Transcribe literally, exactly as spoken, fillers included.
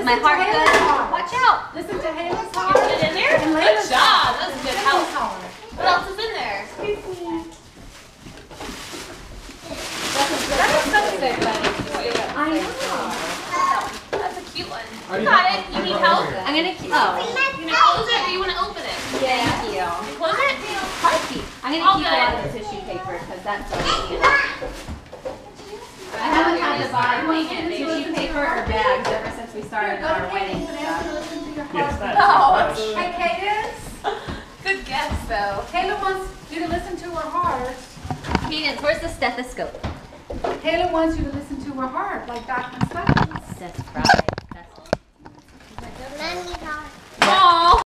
my heart good? Watch out. Listen to Haley's You heart. put it in there? And Good Layla's job. heart. That was a good And help. Haley's heart. What else is in there? That looks so good, buddy. I know. That's a cute one. You got it. You need help? I'm gonna keep. Oh. You gonna close it or you want to open it? Yeah. Thank you. Close it? Heartbeat. I'm gonna All keep a good. lot of the tissue paper because that's so easy. I haven't had to buy tissue paper or bags ever since we started our wedding stuff. Yes, that's Oh. Hey, Cadence. Good guess, though. Kayla wants you to listen to her heart. Cadence, where's the stethoscope? Kayla wants you to listen to her heart, like Doctor Stuckey. That's right. That's Let me talk. Aw.